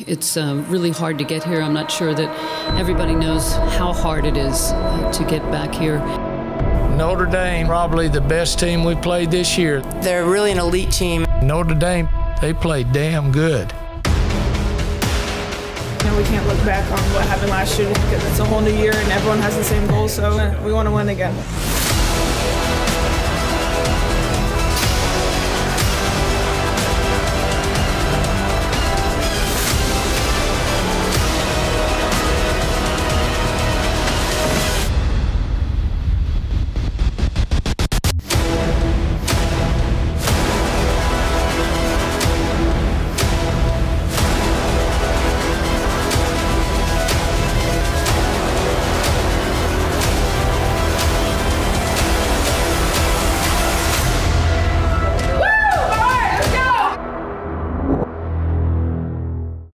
It's really hard to get here. I'm not sure that everybody knows how hard it is to get back here. Notre Dame, probably the best team we played this year. They're really an elite team. Notre Dame, they played damn good. We can't look back on what happened last year because it's a whole new year and everyone has the same goal, so we want to win again.